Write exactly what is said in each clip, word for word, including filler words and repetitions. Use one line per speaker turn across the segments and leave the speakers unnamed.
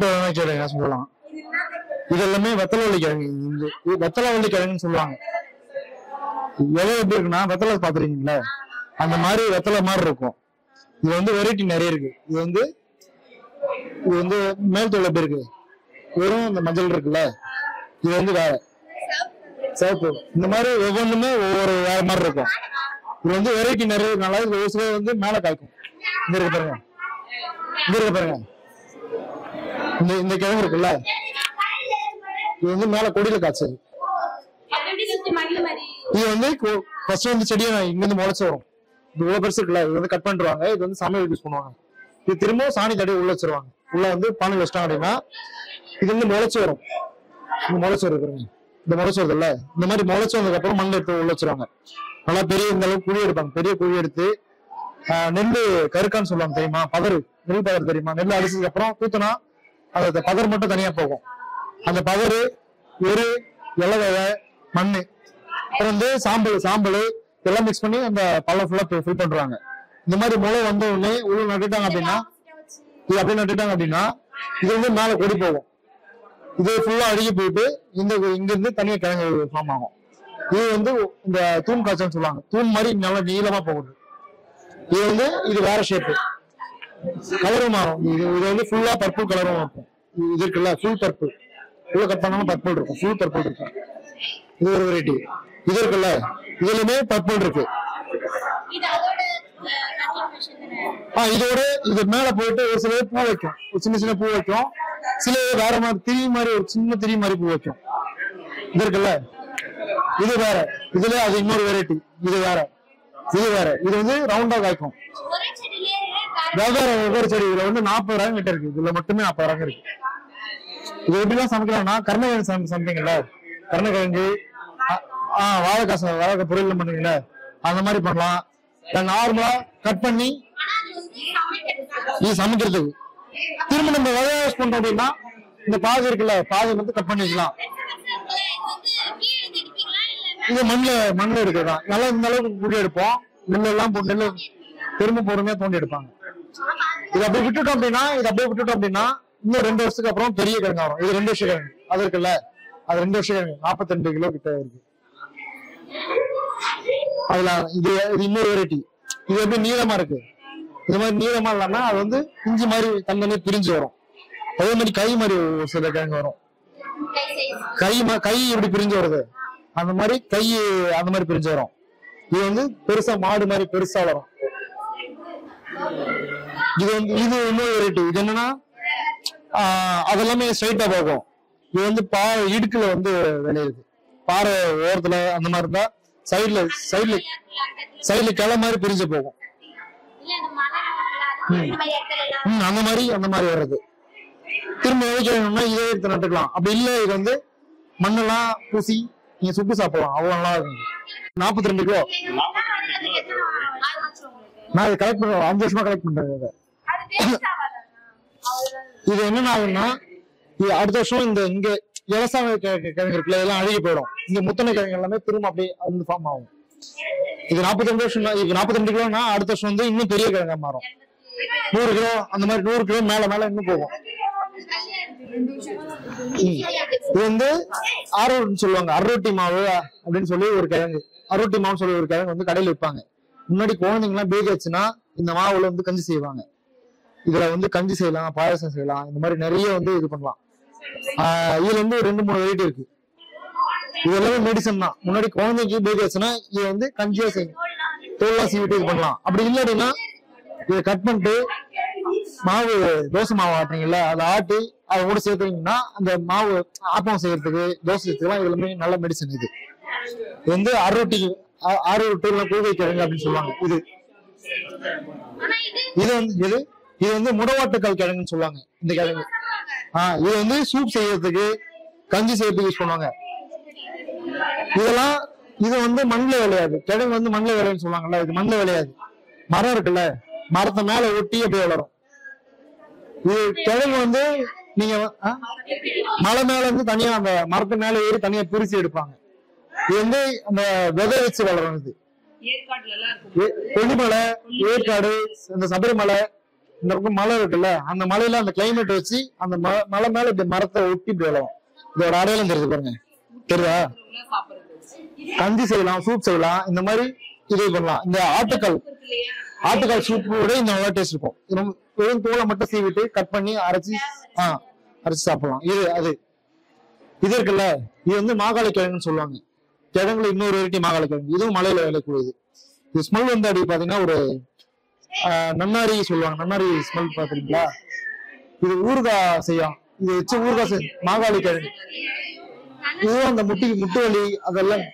கிழங்கு சொல்லலாம். இது எல்லாமே வெத்தலை வள்ளி கிழங்கு. வெத்தலை வள்ளி கிழங்குன்னு சொல்லுவாங்க. எவ்வளவு எப்படி இருக்குன்னா வெத்தலை பாத்துருக்கீங்களா, அந்த மாதிரி வெத்தலை மாதிரி இருக்கும். இது வந்து வெரைட்டி நிறைய இருக்கு. இது வந்து இது வந்து மேல் தோல் எப்படி இருக்கு, வெறும் இந்த மஞ்சள் இருக்குல்ல, இது வந்து வேற சிவப்பு. இந்த மாதிரி ஒவ்வொன்றுமே ஒவ்வொரு வேற மாதிரி இருக்கும். இது வந்து வெரைட்டி நிறைய இருக்கனால இது ஒரு சில வந்து மேல காய்க்கும். இங்க இருக்க பாருங்க, இங்க இருக்க பாருங்க, இந்த இந்த கிழங்கு இருக்குல்ல, இது வந்து மேல கொடியில காய்ச்சது. இது வந்து ஃபர்ஸ்ட் வந்து செடியை இங்க இருந்து முளைச்சு வரும். இது இவ்வளவு பெருசு இருக்குல்ல, இது வந்து கட் பண்ணிடுவாங்க. இது வந்து சமையல் யூஸ் பண்ணுவாங்க. இது திரும்பவும் சாணி தடி உள்ள வச்சிருவாங்க. உள்ள வந்து பானை வச்சிட்டாங்க அப்படின்னா இது வந்து முளைச்சு வரும். இந்த முளைச்சு வருது பாருங்க, இந்த முளைச்சு வருது இல்ல, இந்த மாதிரி முளைச்சு வந்ததுக்கு அப்புறம் மண் எடுத்து உள்ள வச்சிருவாங்க. நல்லா பெரிய இந்த அளவுக்கு குழி எடுப்பாங்க. பெரிய குழி எடுத்து நெல்லு கருக்கான்னு சொல்லுவாங்க தெரியுமா, பதறு, நெல் பதறு தெரியுமா, நெல் அடிச்சதுக்கு அப்புறம் தூத்துனா அது பதர் மட்டும் தனியா போகும். அந்த பதறு ஒரு இலவகை மண்ணு அப்புறம் வந்து சாம்பல் சாம்பல் எல்லாம் மிக்ஸ் பண்ணி அந்த பழம் ஃபுல்லா ஃபில் பண்றாங்க. இந்த மாதிரி முளை வந்த உடனே உள்ள நட்டுட்டாங்க அப்படின்னா, இது அப்படியே நட்டுட்டாங்க அப்படின்னா இது வந்து மேல கொடி போகும். இது ஃபுல்லா அழுகி போயிட்டு இந்த இங்க இருந்து தனியா கிழங்கு ஃபார்ம் ஆகும். இது வந்து இந்த தூண் காய்ச்சல்னு சொல்லுவாங்க. தூண் மாதிரி நல்லா நீளமா போகுது. இது வந்து இது வேற ஷேப்பு, கலரும் மாறும். இது இது வந்து ஃபுல்லா பர்பிள் கலரும் இருக்கும். இது இருக்குல்ல ஃபுல் பர்பிள், உள்ள கட் பண்ணாலும் பர்பிள் இருக்கும், ஃபுல் பர்பிள் இருக்கும். இது ஒரு வெரைட்டி. இது இருக்குல்ல, இதுலயுமே பர்பிள் இருக்கு. ஆஹ் இதோட இது மேல போயிட்டு ஒரு சில பூ வைக்கும், ஒரு சின்ன சின்ன பூ வைக்கும். சில வேற மாதிரி திரி மாதிரி ஒரு சின்ன திரி மாதிரி பூ வைக்கும். இது இருக்குல்ல, இது வேற. இதுல அது இன்னொரு வெரைட்டி. இது வேற, இது வேற. இது வந்து ரவுண்டா காய்க்கும். வெவ்வேறு ஒவ்வொரு செடி. இதுல வந்து நாற்பது ரகம் கிட்ட இருக்கு. இதுல மட்டுமே நாற்பது ரகம் இருக்கு. இது எப்படிலாம் சமைக்கலாம்னா கருணைக்கிழங்கு சமைப்பீங்கல்ல, கருணைக்கிழங்கு ஆஹ் வாழைக்காச வாழைக்காய் பொரியல் பண்ணுவீங்கல்ல, அந்த மாதிரி பண்ணலாம். நார்மலா கட் பண்ணி இது சமைக்கிறதுக்கு. திரும்ப நம்ம விதை யூஸ் பண்றோம் அப்படின்னா இந்த பாதி இருக்குல்ல, பாதி வந்து கட் பண்ணி வைக்கலாம். இது மண்ணுல மண்ணுல எடுக்கிறதான் நல்லா இந்த அளவுக்கு குடி எடுப்போம். நெல் எல்லாம் நெல் திரும்ப பொறுமையா தோண்டி எடுப்பாங்க. இது அப்படியே விட்டுட்டோம் அப்படின்னா இது அப்படியே விட்டுட்டோம் அப்படின்னா இன்னும் ரெண்டு வருஷத்துக்கு அப்புறம் பெரிய கிழங்கு வரும். இது ரெண்டு வருஷம் கிழங்கு அது இருக்குல்ல, அது ரெண்டு வருஷம் கிழங்கு நாற்பத்தி ரெண்டு கிலோ கிட்ட இருக்கு. அதுல இது இன்னொரு வெரைட்டி. இது எப்படி நீளமா இருக்கு, இது மாதிரி நீளமா இல்லாம அது வந்து இஞ்சி மாதிரி தண்ணி பிரிஞ்சு வரும். அதே மாதிரி கை மாதிரி ஒரு சில கிழங்கு வரும். கை கை எப்படி பிரிஞ்சு வருது அந்த மாதிரி கை அந்த மாதிரி பிரிஞ்சு வரும். இது வந்து பெருசா மாடு மாதிரி பெருசா வரும். இது வந்து இது இன்னொரு வெரைட்டி. இது என்னன்னா ஆஹ் அதெல்லாமே ஸ்ட்ரைட்டா போகும். இது வந்து பா இடுக்குல வந்து விளையுது, பாறை ஓரத்துல அந்த மாதிரி இருந்தா சைட்ல சைட்ல சைட்ல கிளை மாதிரி பிரிஞ்சு போகும். உம் அந்த மாதிரி அந்த மாதிரி வர்றது. திரும்ப விளைவிக்கணும்னா இதே எடுத்து நட்டுக்கலாம். அப்படி இல்லை இது வந்து மண்ணெல்லாம் பூசி நீங்க சுட்டு சாப்பிடலாம், அவ்வளவு நல்லா இருக்கும். நாற்பத்தி ரெண்டு கிலோ நான் இதை கலெக்ட் பண்றேன், அஞ்சு வருஷமா கலெக்ட் பண்றேன். இது என்ன ஆகுன்னா இது அடுத்த வருஷம் இந்த இங்க விவசாய கிழங்கு இருக்குல்ல இதெல்லாம் அழுகி போயிடும். இங்க முத்தனை கிழங்கு எல்லாமே திரும்ப அப்படியே அது ஃபார்ம் ஆகும். இது நாற்பத்தி ரெண்டு வருஷம் இது நாற்பத்தி ரெண்டு கிலோனா அடுத்த வருஷம் வந்து இன்னும் பெரிய கிழங்கா மாறும். நூறு கிலோ அந்த மாதிரி நூறு கிலோ மேல மேல இன்னும் போகும். இது வந்து ஆரோட்டின்னு சொல்லுவாங்க. அரோட்டி மாவு அப்படின்னு சொல்லி ஒரு கிழங்கு, அரோட்டி மாவுன்னு சொல்லி ஒரு கிழங்கு வந்து கடையில் விற்பாங்க. முன்னாடி குழந்தைங்க எல்லாம் பேஜ் வச்சுன்னா இந்த மாவுல வந்து கஞ்சி செய்வாங்க. இதுல வந்து கஞ்சி செய்யலாம், பாயசம் செய்யலாம், இந்த மாதிரி நிறைய வந்து இது பண்ணலாம். ஆஹ் இதுல வந்து ரெண்டு மூணு வெரைட்டி இருக்கு. இது எல்லாமே மெடிசன் தான். முன்னாடி குழந்தைக்கு பேபி வச்சுன்னா இது வந்து கஞ்சியா செய்யும், தோல்லாம் சீவிட்டு இது பண்ணலாம். அப்படி இல்லை அப்படின்னா இதை கட் பண்ணிட்டு மாவு தோசை மாவு ஆட்டுறீங்கல்ல அதை ஆட்டி அதை கூட சேர்த்துட்டீங்கன்னா அந்த மாவு ஆப்பம் செய்யறதுக்கு தோசை செய்யறதுக்குலாம் இது எல்லாமே நல்ல மெடிசன். இது வந்து அறுவட்டி அறுவட்டு கூழ்வை கிழங்கு அப்படின்னு சொல்லுவாங்க. இது இது வந்து இது இது வந்து முடவாட்டுக்கால் கிழங்குன்னு சொல்லுவாங்க இந்த கிழங்கு. ஆஹ் இது வந்து சூப் செய்யறதுக்கு கஞ்சி செய்யறதுக்கு யூஸ் பண்ணுவாங்க. இதெல்லாம் இது வந்து மண்ணில் விளையாது. கிழங்கு வந்து மண்ணில் விளையாதுன்னு சொல்லுவாங்கல்ல, இது மண்ணில் விளையாது. மரம் இருக்குல்ல, மரத்தை மேல ஒட்டி அப்படியே வளரும். இது கிழங்கு வந்து நீங்க மலை மேல இருந்து தனியா அந்த மரத்து மேல ஏறி தனியா பிரிச்சு எடுப்பாங்க. இது வந்து அந்த விதை வச்சு வளரும். இது கொல்லிமலை, ஏற்காடு, இந்த சபரிமலை இந்த பக்கம் மலை இருக்குல்ல, அந்த மலையில அந்த கிளைமேட் வச்சு அந்த மலை மேல இப்படி மரத்தை ஒட்டி இப்படி வளரும். இதோட அடையாளம் தெரியுது பாருங்க, தெரியுதா? கஞ்சி செய்யலாம், சூப் செய்யலாம், இந்த மாதிரி இது பண்ணலாம். இந்த ஆட்டுக்கால் ஆட்டுக்கால் சூப்போட இந்த நல்லா டேஸ்ட் இருக்கும். வெறும் தோலை மட்டும் சீவிட்டு கட் பண்ணி அரைச்சி ஆஹ் அரைச்சி சாப்பிடலாம். இது அது இது இருக்குல்ல, இது வந்து மாகாளி கிழங்குன்னு சொல்லுவாங்க. கிழங்குல இன்னொரு வெரைட்டி மாகாளி கிழங்கு, இதுவும் மலையில விளையக்கூடியது. இது ஸ்மெல் வந்து அப்படி பாத்தீங்கன்னா ஒரு ஆஹ் நன்னாரி சொல்லுவாங்க, நன்னாரி ஸ்மெல் பாத்துருக்கீங்களா? இது ஊறுகாய் செய்யும், இது வச்சு ஊறுகாய் செய் மாகாளி கிழங்கு. இதுவும் அந்த முட்டி முட்டு வலி அதெல்லாம்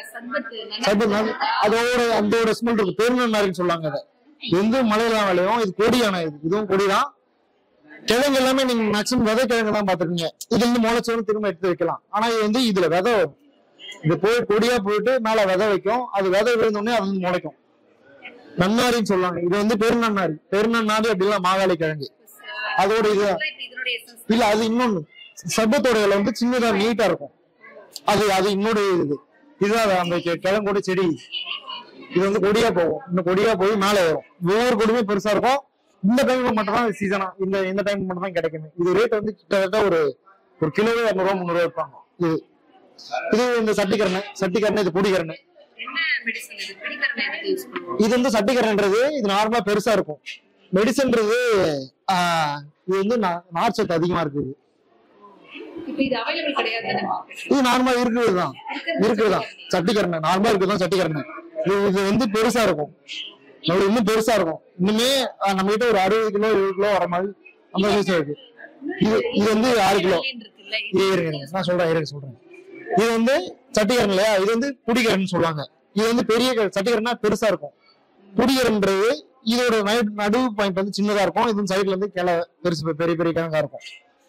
அதோட அதோட ஸ்மெல் இருக்கு. பெருநன்னாரின்னு சொல்லுவாங்க. அதை எந்த மலையெல்லாம் விளையும், இது கொடியான இது, இதுவும் கொடிதான். கிழங்கு எல்லாமே நீங்க மேக்சிமம் விதை கிழங்கு தான் பாத்துருக்கீங்க. இது வந்து முளைச்சோன்னு திரும்ப எடுத்து வைக்கலாம். ஆனா இது வந்து இதுல விதை இது போய் கொடியா போயிட்டு மேல விதை வைக்கும். அது விதை விழுந்தோடனே அது வந்து முளைக்கும். நன்னாரின்னு சொல்லுவாங்க. இது வந்து பெருநன்னாரி. பெருநன்னாரி அப்படிலாம் மாகாளி கிழங்கு. அதோட இது இல்ல, அது இன்னொன்னு சர்பத்தோட இலை வந்து சின்னதா நீட்டா இருக்கும். அது அது இன்னொரு இது இதுதான் அந்த கிழங்கோட செடி. இது வந்து கொடியா போகும். இந்த கொடியா போய் மேலே வரும். ஒவ்வொரு கொடியுமே பெருசா இருக்கும். இந்த டைம்ல மட்டும் தான் சீசனா, இந்த இந்த டைம் மட்டும் தான் கிடைக்குது. இது ரேட் வந்து கிட்டத்தட்ட ஒரு ஒரு கிலோவே இரநூறு ரூபா முந்நூறு ரூபா வைப்பாங்க. இது இது இந்த சட்டிக்கரணை சட்டிக்கரணை இது பொடிக்கரணை. இது வந்து சட்டிக்கரணைன்றது இது நார்மலா பெருசா இருக்கும். மெடிசன்றது ஆஹ் இது வந்து நார் சத்து அதிகமா இருக்குது. இது நார்மலா இருக்குதுதான் இருக்குதுதான் சட்டிக்கரணை நார்மலா இருக்குதான் சட்டிக்கரணை. இது வந்து பெருசா இருக்கும், இன்னும் பெருசா இருக்கும். இன்னுமே நம்ம கிட்ட ஒரு அறுபது கிலோ எழுபது கிலோ வர மாதிரி அந்த சைஸ் இருக்கு. இது இது வந்து ஆறு கிலோ. நான் சொல்றேன் இருக்கு சொல்றேன் இது வந்து சட்டிக்கரணை இல்லையா, இது வந்து புடிக்கரன்னு சொல்லுவாங்க. இது வந்து பெரிய சட்டிக்கரனா பெருசா இருக்கும். புடிக்கரன்றது இதோட நடுவு பாயிண்ட் வந்து சின்னதா இருக்கும். இது சைட்ல இருந்து கிளை பெருசு பெரிய பெரிய கிழங்கா இருக்கும்.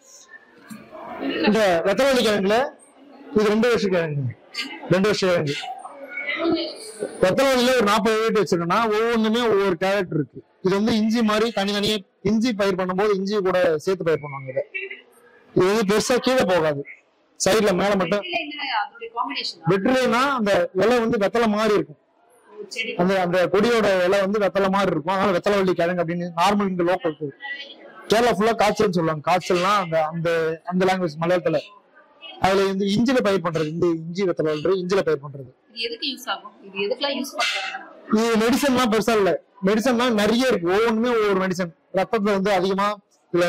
இந்த வெத்தலவள்ளி கிழங்குல இது ரெண்டு வருஷம் கிழங்கு ரெண்டு வருஷம் கிழங்கு வெத்தலவள்ளியில ஒரு நாற்பது வெரைட்டி வச்சிருக்கோம்னா ஒவ்வொன்றுமே ஒவ்வொரு கேரக்டர் இருக்கு. இது வந்து இஞ்சி மாதிரி தனித்தனியே இஞ்சி பயிர் பண்ணும்போது இஞ்சி கூட சேர்த்து பயிர் பண்ணுவாங்க. இதை இது வந்து பெருசா கீழே போகாது, சைட்ல மேல மட்டும். வெற்றிலைனா அந்த இலை வந்து வெத்தலை மாதிரி இருக்கும். அந்த அந்த கொடியோட இலை வந்து வெத்தலை மாதிரி இருக்கும். அதனால வெத்தலவள்ளி கிழங்கு அப்படின்னு நார்மல் இந்த லோக்கல் கேரளா ஃபுல்லா காய்ச்சல் சொல்லுவாங்க. காய்ச்சல்னா அந்த அந்த அந்த லாங்குவேஜ் மலையாளத்துல. அதுல வந்து இஞ்சில பயிர் பண்றது, இந்த இஞ்சி வெத்தலை இஞ்சில பயிர் பண்றது. இது மெடிசன் எல்லாம் பெருசா இல்ல, மெடிசன் எல்லாம் நிறைய இருக்கு. ஒவ்வொன்றுமே ஒவ்வொரு மெடிசன். ரத்தத்துல வந்து அதிகமா இல்ல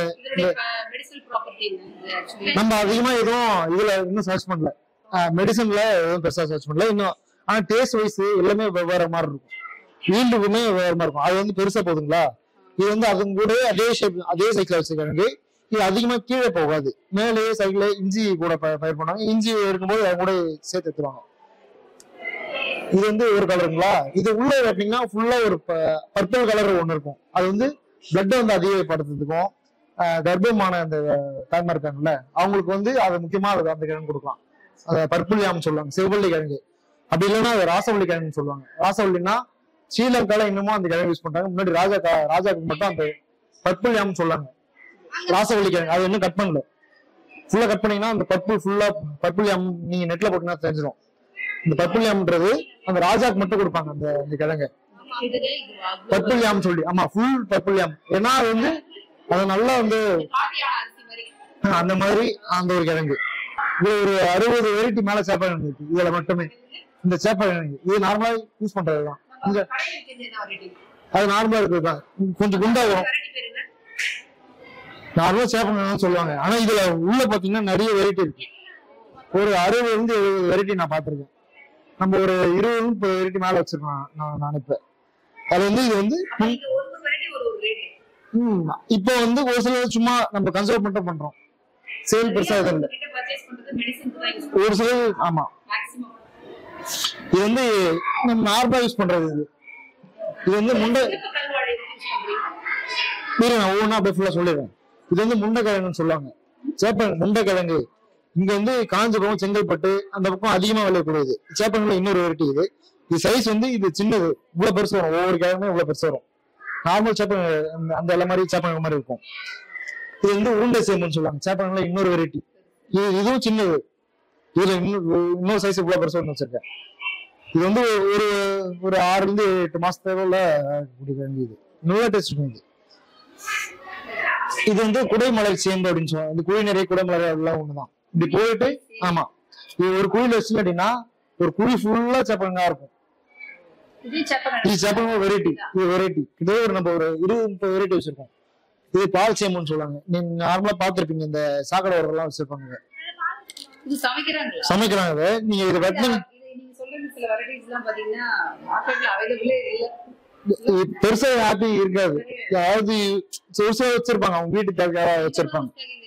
நம்ம அதிகமா எதுவும் இதுல இன்னும் சர்ச் பண்ணல, மெடிசன்ல எதுவும் பெருசா சர்ச் பண்ணல இன்னும். ஆனா டேஸ்ட் வைஸ் எல்லாமே வேற மாதிரி இருக்கும், ஈல்டுக்குமே வேற மாதிரி இருக்கும். அது வந்து பெருசா போகுதுங்களா. இது வந்து அது கூட அதே ஷேப் அதே சைக்கிள் வச்சிருக்காங்க. இது அதிகமா கீழே போகாது. மேலே சைக்கிள் இஞ்சி கூட பயிர் பண்ணாங்க. இஞ்சி இருக்கும்போது அவங்க கூட சேர்த்து எடுத்துருவாங்க. இது வந்து ஒரு கலருங்களா. இது உள்ள வெட்டிங்கன்னா ஃபுல்லா ஒரு பர்பிள் கலர் ஒண்ணு இருக்கும். அது வந்து பிளட் வந்து அதிகப்படுத்துறதுக்கும் கர்ப்பமான அந்த தாய்மா இருக்காங்கல்ல அவங்களுக்கு வந்து அது முக்கியமா அந்த கிழங்கு கொடுக்கலாம். அதை பர்பிள் யாம் சொல்லுவாங்க, சிவவள்ளி கிழங்கு. அப்படி இல்லைன்னா அது ராசவள்ளி கிழங்குன்னு சொல்லுவாங்க. ராசவள்ளின்னா ஸ்ரீலங்கால இன்னமும் அந்த கிழங்கு யூஸ் பண்றாங்க. முன்னாடி ராஜா ராஜாக்கு மட்டும் அந்த பர்பிள் யாம் சொல்லுவாங்க. ராசவள்ளி கிழங்கு அது இன்னும் கட் பண்ணல. ஃபுல்லா கட் பண்ணீங்கன்னா அந்த பர்பிள் ஃபுல்லா பர்பிள் யாம் நீங்க நெட்ல போட்டீங்கன்னா தெரிஞ்சிடும். இந்த பர்பிள் யாம்ன்றது அந்த ராஜாக்கு மட்டும் கொடுப்பாங்க அந்த இந்த கிழங்கு பர்பிள் யாம் சொல்லி. ஆமா ஃபுல் பர்பிள் யாம். ஏன்னா அது வந்து அது நல்லா வந்து அந்த மாதிரி அந்த ஒரு கிழங்கு. இது ஒரு அறுபது வெரைட்டி மேல சேப்ப இருக்கு இதுல மட்டுமே. இந்த சேப்ப கிழங்கு இது நார்மலா யூஸ் பண்றதுதான். அது நார்மலா இருக்குதுதான், கொஞ்சம் குண்டா வரும். நார்மலா சேப்பம் சொல்லுவாங்க. ஆனா இதுல உள்ள பாத்தீங்கன்னா நிறைய வெரைட்டி இருக்கு. ஒரு அறுபதுல இருந்து எழுபது வெரைட்டி நான் பாத்திருக்கேன். நம்ம ஒரு இருபது முப்பது வெரைட்டி மேல வச்சிருக்கோம் நான் நினைப்பேன். அது வந்து இது வந்து ஹம் இப்போ வந்து ஒரு சில சும்மா நம்ம கன்சர்வ் மட்டும் பண்றோம், சேல் பெருசா எதுவும் இல்லை. ஒரு சில ஆமா இது வந்து நம்ம நார்மலா யூஸ் பண்றது. இது இது வந்து முண்டை நான் ஒவ்வொன்னா அப்படியே ஃபுல்லா சொல்லிடுறேன். இது வந்து முண்டை கிழங்குன்னு சொல்லுவாங்க. சேப்ப முண்டை கிழங்கு இங்க வந்து காஞ்சிபுரம் செங்கல்பட்டு அந்த பக்கம் அதிகமா விளையக்கூடியது. சேப்பங்கள்ல இன்னொரு வெரைட்டி. இது இது சைஸ் வந்து இது சின்னது, இவ்வளவு பெருசு வரும். ஒவ்வொரு கிழங்குமே இவ்வளவு பெருசு வரும். நார்மல் சேப்பங்க அந்த எல்லா மாதிரி சேப்பங்க மாதிரி இருக்கும். இது வந்து உருண்டை சேம்புன்னு சொல்லுவாங்க. சேப்பங்கள்ல இன்னொரு வெரைட்டி. இது இதுவும் சின்னது. இதுல இன்னொரு இன்னொரு சைஸ் இவ்வளவு பெருசு ஒன்று வச்சிருக்கேன். இது வந்து ஒரு ஒரு ஆறுல இருந்து எட்டு மாசத்துல கிழங்கு. இது நல்லா டேஸ்ட் இருக்கும். இது இது வந்து குடைமலை சேம்பு அப்படின்னு சொல்லுவாங்க. இந்த குழி நிறைய குடைமலை எல்லாம் ஒண்ணுதான். இப்படி போயிட்டு ஆமா இது ஒரு குழியில வச்சு அப்படின்னா ஒரு குழி ஃபுல்லா சேப்பங்கா இருக்கும். இது சேப்பங்க வெரைட்டி, இது வெரைட்டி இதே ஒரு நம்ம ஒரு இருபது முப்பது வெரைட்டி வச்சிருக்கோம். இது பால் சேம்புன்னு சொல்லுவாங்க. நீங்க நார்மலா பாத்துருப்பீங்க இந்த சாக்கடை ஓரம் எல்லாம் வச்சிருப்பாங்க. சமைக்கிறாங்க. நீங்க இது வெட்டினீங்க பெருசா ஹாப்பி இருக்காது. யாராவது பெருசா வச்சிருப்பாங்க அவங்க வீட்டுக்கு வச்சிருப்பாங்க.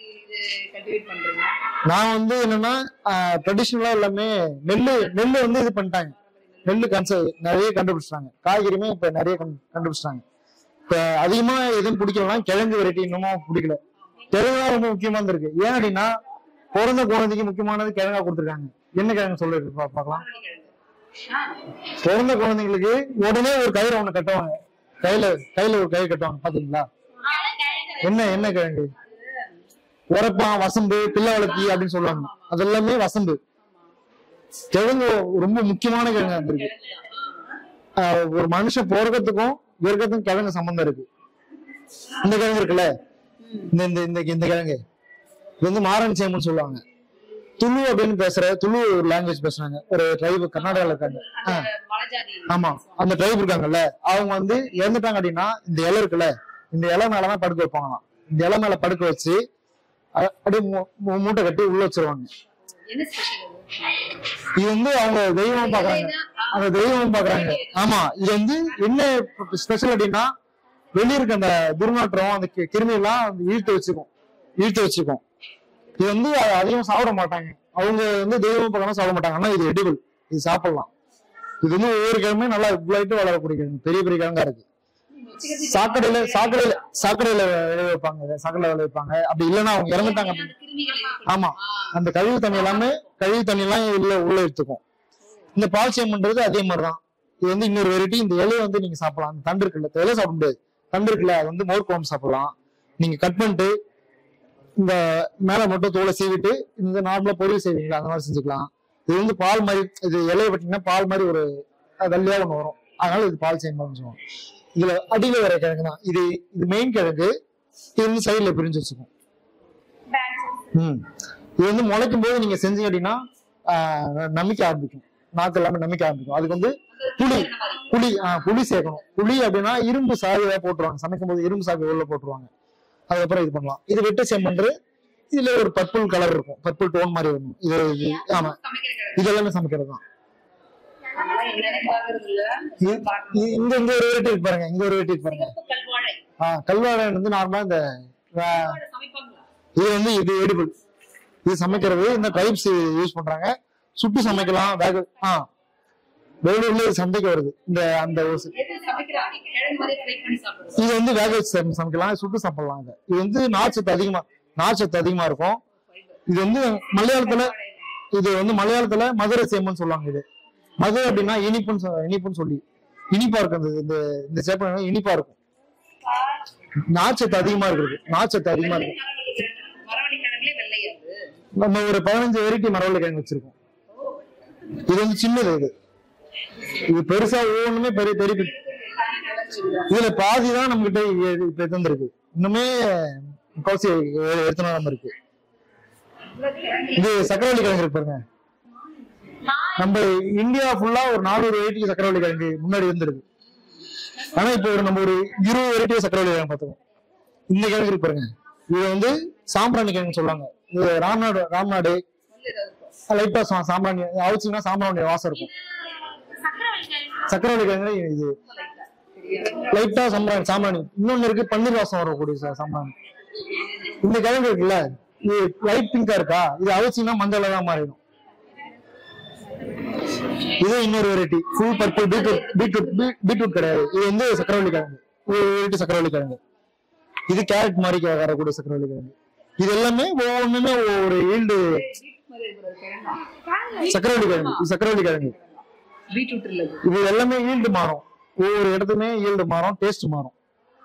நான் வந்து என்னன்னா ட்ரெடிஷனலா எல்லாமே நெல்லு நெல்லு வந்து இது பண்ணிட்டாங்க. நெல்லு கன்ச நிறைய கண்டுபிடிச்சிட்டாங்க. காய்கறியுமே இப்ப நிறைய கண்டுபிடிச்சிட்டாங்க. இப்ப அதிகமா எதுவும் பிடிக்கலன்னா கிழங்கு வெரைட்டி இன்னமும் பிடிக்கல. கிழங்கா ரொம்ப முக்கியமா இருக்கு. ஏன் அப்படின்னா பிறந்த குழந்தைக்கு முக்கியமானது கிழங்கா கொடுத்துருக்காங்க. என்ன கிழங்கு சொல்லிருக்கு பாக்கலாம். பிறந்த குழந்தைங்களுக்கு உடனே ஒரு கயிறு ஒண்ணு கட்டுவாங்க. கையில கையில ஒரு கயிறு கட்டுவாங்க பாத்தீங்களா? என்ன என்ன கிழங்கு? உரப்பான், வசம்பு, பிள்ளவளத்தி அப்படின்னு சொல்லுவாங்க. அது எல்லாமே வசம்பு. கிழங்கு ரொம்ப முக்கியமான கிழங்கு இருக்கு. ஒரு மனுஷன் பிறக்கிறதுக்கும் இறக்கிறதுக்கும் கிழங்கு சம்பந்தம் இருக்கு. இந்த கிழங்கு இருக்குல்ல, இந்த இந்த இந்த கிழங்கு இது வந்து மாரணி சேம்புன்னு சொல்லுவாங்க. துளு அப்படின்னு பேசுற துளு ஒரு லாங்குவேஜ் பேசுறாங்க. ஒரு ட்ரைபு கர்நாடகால இருக்காங்க. ஆமா அந்த ட்ரைப் இருக்காங்கல்ல, அவங்க வந்து இறந்துட்டாங்க அப்படின்னா இந்த இலை இருக்குல்ல, இந்த இலை மேலதான் படுக்க வைப்பாங்களாம். இந்த இலை மேல படுக்க வச்சு அப்படியே மூட்டை கட்டி உள்ள வச்சிருவாங்க. இது வந்து அவங்க தெய்வம் பாக்குறாங்க. அந்த தெய்வம் பாக்குறாங்க. ஆமா இது வந்து என்ன ஸ்பெஷல் அப்படின்னா வெளியே இருக்க அந்த துர்நாற்றம் அந்த கிருமி எல்லாம் இழுத்து வச்சுக்கும் இழுத்து வச்சுக்கும் இது வந்து அதிகமா சாப்பிட மாட்டாங்க. அவங்க வந்து தெய்வம் பக்கம் சாப்பிட மாட்டாங்க. ஆனா இது எடிபிள், இது சாப்பிடலாம். இது வந்து ஒவ்வொரு கிழமை நல்லா விளையிட்டு வளரக்கூடிய கிழங்கு. பெரிய பெரிய கிழங்கா இருக்கு. சாக்கடையில சாக்கடையில சாக்கடையில விளை வைப்பாங்க. சாக்கடையில விளை வைப்பாங்க. அப்படி இல்லைன்னா அவங்க இறந்துட்டாங்க. ஆமா அந்த கழிவு தண்ணி எல்லாமே கழிவு தண்ணி எல்லாம் உள்ள உள்ள எடுத்துக்கும். இந்த பால் சேம்புன்றது அதே மாதிரிதான். இது வந்து இன்னொரு வெரைட்டி. இந்த இலையை வந்து நீங்க சாப்பிடலாம். அந்த தண்டு இருக்குல்ல, இலை சாப்பிட முடியாது. தண்டு இருக்குல்ல, அது வந்து மோர் குழம்பு சாப்பிடலாம். நீங்க கட் பண்ணிட்டு இந்த மேல மட்டும் தோலை சீவிட்டு இந்த நார்மலா பொரியல் செய்வீங்களா அந்த மாதிரி செஞ்சுக்கலாம். இது வந்து பால் மாதிரி, இது இலையை பார்த்தீங்கன்னா பால் மாதிரி ஒரு வெள்ளையா ஒண்ணு வரும். அதனால இது பால் சேம்புன்னு சொல்லுவோம். இதுல அடியில வர கிழங்கு தான் இது. இது மெயின் கிழங்கு. இது வந்து சைட்ல பிரிஞ்சு வச்சுக்கும். ஹம் இது வந்து முளைக்கும் போது நீங்க செஞ்சீங்க அப்படின்னா ஆஹ் நம்பிக்கை ஆரம்பிக்கும். நாக்கு எல்லாமே நம்பிக்கை ஆரம்பிக்கும். அதுக்கு வந்து புளி புளி ஆஹ் புளி சேர்க்கணும். புளி அப்படின்னா இரும்பு சாகு போட்டுருவாங்க. சமைக்கும் போது இரும்பு சாகு உள்ள போட்டுருவாங்க. அதுக்கப்புறம் இது பண்ணலாம். இது வெட்டு சேம்பு. இதுல ஒரு பர்பிள் கலர் இருக்கும். பர்பிள் டோன் மாதிரி வரும். இது ஆமா இது எல்லாமே சமைக்கிறது தான். இங்க இங்க ஒரு வெரைட்டி இருக்கு பாருங்க. இங்க ஒரு வெரைட்டி இருக்கு பாருங்க. ஆஹ் கல்வாழை வந்து நார்மலா இந்த இது வந்து இது எடிபிள். இது சமைக்கிறது இந்த ட்ரைப்ஸ் யூஸ் பண்றாங்க. சுட்டு சமைக்கலாம். வேக ஆஹ் வேலூர்ல சந்தைக்கு வருது. இந்த அந்த இது வந்து வேக வச்சு சமைக்கலாம். சுட்டு சாப்பிடலாம். இது இது வந்து நார்ச்சத்து அதிகமா நார்ச்சத்து அதிகமா இருக்கும். இது வந்து மலையாளத்துல இது வந்து மலையாளத்துல மதுரை சேம்புன்னு சொல்லுவாங்க. இது மதுரை அப்படின்னா இனிப்புன்னு இனிப்புன்னு சொல்லி இனிப்பா இருக்கும். இந்த இந்த சேப்பம் இனிப்பா இருக்கும். நார்ச்சத்து அதிகமா இருக்குது. நார்ச்சத்து அதிகமா இருக்கு. நம்ம ஒரு பதினஞ்சு வெரைட்டி மரவள்ளி கிழங்கு வச்சிருக்கோம். இது வந்து சின்னது. இது இது பெருசா ஒவ்வொன்றுமே பெரிய பெரிய இதுல பாதிதான் நம்ம கிட்ட இப்ப எடுத்துருக்கு. இன்னுமே முக்காசி எடுத்துனாம இருக்கு. இது சக்கரவள்ளி கிழங்கு இருக்கு பாருங்க. நம்ம இந்தியா ஃபுல்லா ஒரு நானூறு வெரைட்டி சக்கரவள்ளி கிழங்கு முன்னாடி இருந்திருக்கு. ஆனா இப்ப ஒரு நம்ம ஒரு இருபது வெரைட்டி சக்கரவள்ளி கிழங்கு பார்த்துக்கோம். இந்த கிழங்கு இருக்கு பாருங்க. இது வந்து சாம்பிராணி கிழங்கு சொல்லுவாங்க. இது ராம்நாடு ராம்நாடு லைட்டா சாம்பிராணி அவிச்சிங்கன்னா சாம்பிராணி வாசம் இருக்கும். சக்கரவள்ளி கிழங்கு இது லைட்டா சாம்பிராணி சாம்பிராணி. இன்னொன்னு இருக்கு பன்னீர் வாசம் வரக்கூடிய சாம்பிராணி. இந்த கிழங்கு இருக்குல்ல, இது லைட் பிங்கா இருக்கா, இது அவிச்சிங்கன்னா மஞ்சள் தான் மாறிடும். இது இன்னொரு variety full purple beetroot beetroot beetroot கிடையாது. இது வந்து சக்கரவள்ளி கிழங்கு. ஒரு வெரைட்டி சக்கரவள்ளி கிழங்கு. இது கேரட் மாதிரி வரக்கூடிய சக்கரவள்ளி கிழங்கு. இது எல்லாமே ஒவ்வொன்றுமே ஒரு ஈல்டு சக்கரவள்ளி கிழங்கு. சக்கரவள்ளி கிழங்கு இது எல்லாமே ஈல்டு மாறும். ஒவ்வொரு இடத்துமே ஈல்டு மாறும், டேஸ்ட் மாறும்.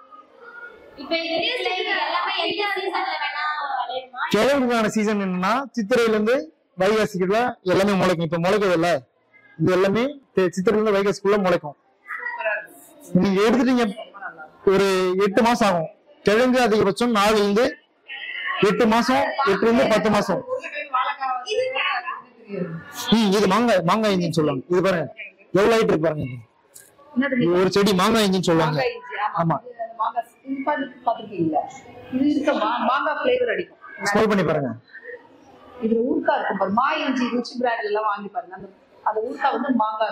கிழங்குக்கான சீசன் என்னன்னா சித்திரையில இருந்து வைகாசிக்குள்ள எல்லாமே முளைக்கும். இப்ப முளைக்கிறது இல்ல, இது எல்லாமே சித்திரையில இருந்து வைகாசிக்குள்ள முளைக்கும். நீங்க எடுத்துட்டீங்க ஒரு எட்டு மாசம் ஆகும் கிழங்கு அதிகபட்சம் நாலுல இருந்து எட்டு மாசம் எட்டுல இருந்து பத்து மாசம். ஹம் இது மாங்காய் மாங்காய் இஞ்சின்னு சொல்லுவாங்க. இது பாருங்க எவ்வளவு ஹைட் இருக்கு பாருங்க. ஒரு செடி மாங்காய் இஞ்சின்னு சொல்லுவாங்க. ஆமா ஸ்மெல் பண்ணி பாருங்க.
இதுல ஊர்க்கா இருக்கும் பாரு, மா இஞ்சி ருச்சி பிராண்ட் எல்லாம் வாங்கி பாருங்க. அந்த அந்த ஊர்க்கா வந்து மாங்காய்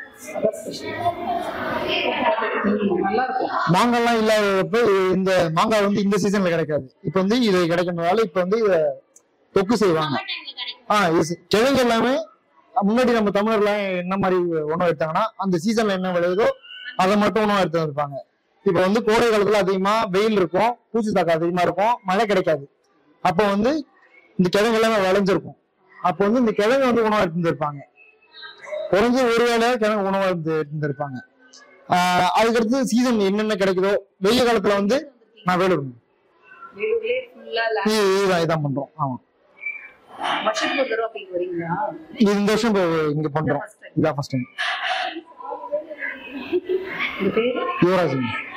நல்லா இருக்கும்.
மாங்காய்லாம் இல்லாதப்ப இந்த மாங்காய் வந்து இந்த சீசன்ல கிடைக்காது. இப்ப வந்து இது கிடைக்கிறதுனால இப்ப வந்து இத தொக்கு செய்வாங்க. ஆஹ் கிழங்கு எல்லாமே முன்னாடி நம்ம தமிழர்ல என்ன மாதிரி உணவு எடுத்தாங்கன்னா அந்த சீசன்ல என்ன விளையுதோ அதை மட்டும் உணவு எடுத்து இருப்பாங்க. இப்ப வந்து கோடை காலத்துல அதிகமா வெயில் இருக்கும், பூச்சி தாக்கம் அதிகமா இருக்கும், மழை கிடைக்காது. அப்போ வந்து இந்த கிழங்கு எல்லாமே விளைஞ்சிருக்கும். அப்போ வந்து இந்த கிழங்கு வந்து உணவு எடுத்து இருப்பாங்க. குறைஞ்ச ஒரு வேளை கிழங்கு உணவு எடுத்து இருந்திருப்பாங்க. ஆஹ் அதுக்கடுத்து சீசன் என்னென்ன கிடைக்குதோ வெயில் காலத்துல வந்து நான் வேலூர் இதுதான் இதான் பண்றோம். ஆமா இந்த வருஷம் இங்க பண்றோம். இதான் ஃபர்ஸ்ட் டைம். யுவராஜ்.